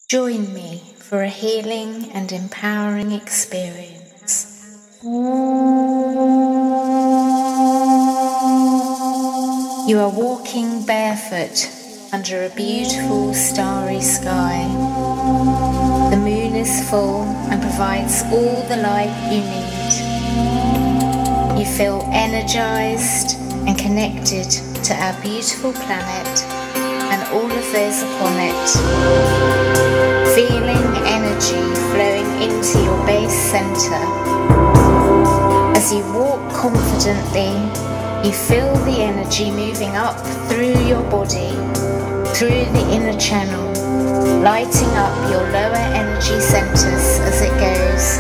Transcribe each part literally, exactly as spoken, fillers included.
Join me for a healing and empowering experience. You are walking barefoot under a beautiful starry sky. The moon is full and provides all the light you need. You feel energized and connected to our beautiful planet and all of those upon it. Feeling energy flowing into your base center. As you walk confidently, you feel the energy moving up through your body, through the inner channel, lighting up your lower energy centers as it goes.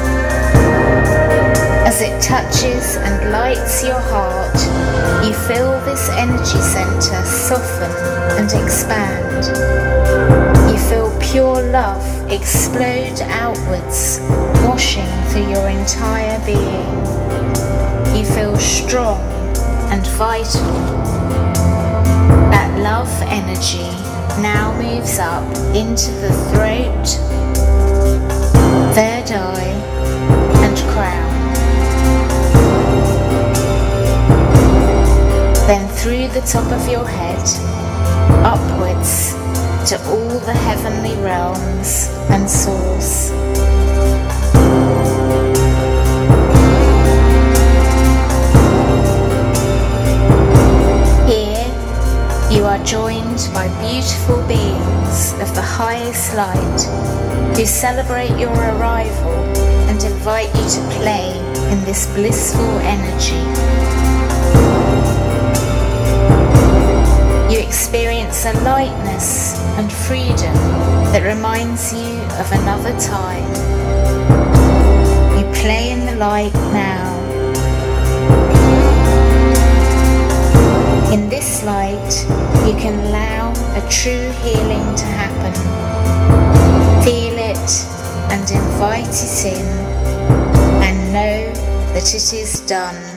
As it touches and lights your heart, you feel this energy center soften and expand. You feel pure love explode outwards, washing through your entire being. You feel strong and vital. That love energy now moves up into the throat, third eye, and crown. Then through the top of your head, upwards to all the heavenly realms and source. Here, you are joined by beautiful beings of the highest light who celebrate your arrival and invite you to play in this blissful energy. You experience a lightness and freedom that reminds you of another time. You play in the light now. In this light, you can allow a true healing to happen. Feel it and invite it in, and know that it is done.